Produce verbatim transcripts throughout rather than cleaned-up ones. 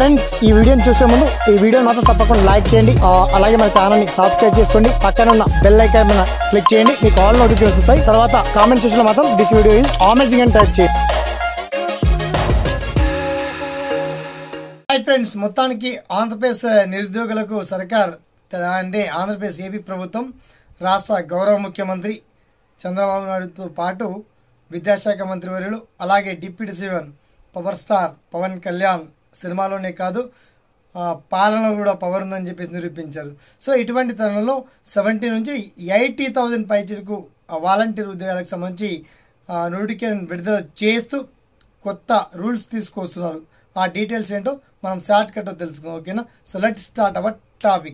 Friends ఈ వీడియోని చూసే ముందు ఈ వీడియో మాత్రం తప్పకుండా లైక్ చేయండి, అలాగే మన ఛానల్ని సబ్స్క్రైబ్ చేసుకోండి, పక్కన ఉన్న బెల్ ఐకాన్ మీద క్లిక్ చేయండి, మీకు ఆల్ నోటిఫికేషన్స్ వస్తాయి. తర్వాత కామెంట్ సెక్షన్లో మాత్రం దిస్ వీడియో ఈజ్ అమేజింగ్ అని టైప్ చేయండి. హాయ్ ఫ్రెండ్స్, మొత్తానికి ఆంధ్రప్రదేశ్ నిరుద్యోగులకు సర్కార్ అంటే ఆంధ్రప్రదేశ్ ఏపీ ప్రభుత్వం రాష్ట్ర గౌరవ ముఖ్యమంత్రి చంద్రబాబు నాయుడుతో పాటు విద్యాశాఖ మంత్రి వర్యులు అలాగే deputy CM power star Pawan Kalyan సినిమాలోనే కాదు పాలన కూడా పవర్ ఉందని చెప్పేసి నిరూపించారు. సో ఇటువంటి తరుణంలో సెవెంటీ నుంచి ఎయిటీ థౌజండ్ పైచీలకు వాలంటీర్ ఉద్యోగాలకు సంబంధించి నోటిఫికేషన్ విడుదల చేస్తూ కొత్త రూల్స్ తీసుకొస్తున్నారు. ఆ డీటెయిల్స్ ఏంటో మనం షార్ట్ కట్ తెలుసుకుందాం. ఓకేనా? So let start our topic.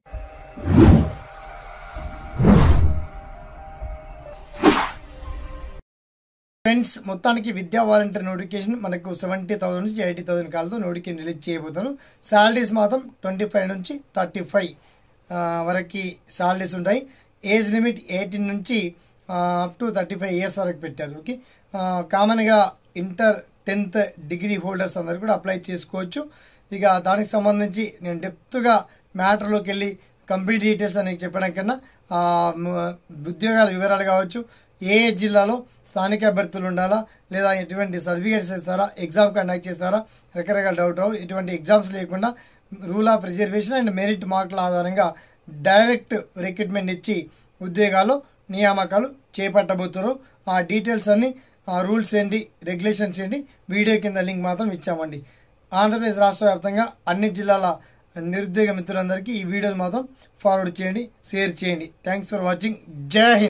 Friends, మొత్తానికి విద్యా వాలంటీర్ నోటిఫికేషన్ మనకు సెవెంటీ థౌసండ్ నుంచి ఎయిటీ థౌసండ్ కాలతో నోటిఫికేషన్ రిలీజ్ చేయబోతారు. శాలరీస్ మాత్రం ట్వంటీ ఫైవ్ నుంచి థర్టీ ఫైవ్ వరకు శాలరీస్ ఉంటాయి. ఏజ్ లిమిట్ ఎయిటీన్ నుంచి up to thirty five years వరకు పెట్టారు. ఓకే, కామన్గా ఇంటర్ టెన్త్ డిగ్రీ హోల్డర్స్ అందరు కూడా అప్లై చేసుకోవచ్చు. ఇక దానికి సంబంధించి నేను డెప్త్గా మ్యాటర్లోకి వెళ్ళి కంప్లీట్ డీటెయిల్స్ అనేది చెప్పడం కన్నా ఉద్యోగాల వివరాలు కావచ్చు, ఏ ఏ జిల్లాలో స్థానిక అభ్యర్థులు ఉండాలా లేదా ఎటువంటి సర్టిఫికేట్స్ ఇస్తారా, ఎగ్జామ్ కండక్ట్ చేస్తారా, రకరకాల డౌట్ రావు. ఎటువంటి ఎగ్జామ్స్ లేకుండా rule of reservation and merit మార్కుల ఆధారంగా డైరెక్ట్ రిక్రూట్మెంట్ ఇచ్చి ఉద్యోగాలు నియామకాలు చేపట్టబోతున్నారు. ఆ డీటెయిల్స్ అన్ని ఆ రూల్స్ ఏంటి, రెగ్యులేషన్స్ ఏంటి వీడియో కింద లింక్ మాత్రం ఇచ్చామండి. ఆంధ్రప్రదేశ్ రాష్ట్ర వ్యాప్తంగా అన్ని జిల్లాల నిరుద్యోగ మిత్రులందరికీ ఈ వీడియోలు మాత్రం ఫార్వర్డ్ చేయండి, షేర్ చేయండి. Thanks for watching. Jai Hind.